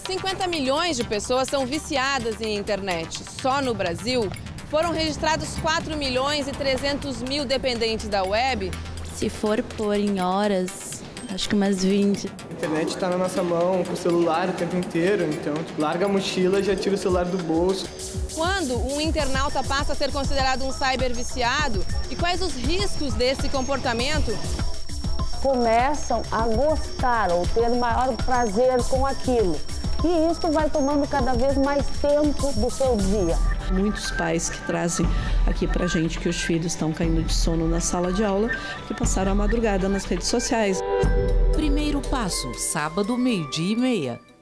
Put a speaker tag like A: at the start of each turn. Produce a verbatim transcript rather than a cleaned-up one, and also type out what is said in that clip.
A: cinquenta milhões de pessoas são viciadas em internet. Só no Brasil, foram registrados quatro milhões e trezentos mil dependentes da web.
B: Se for por em horas, acho que umas vinte.
C: A internet está na nossa mão, com o celular o tempo inteiro, então tipo, larga a mochila e já tira o celular do bolso.
A: Quando um internauta passa a ser considerado um cyberviciado e quais os riscos desse comportamento?
D: Começam a gostar ou ter maior prazer com aquilo. E isso vai tomando cada vez mais tempo do seu dia.
E: Muitos pais que trazem aqui pra gente que os filhos estão caindo de sono na sala de aula, que passaram a madrugada nas redes sociais.
F: Primeiro passo, sábado, meio-dia e meia.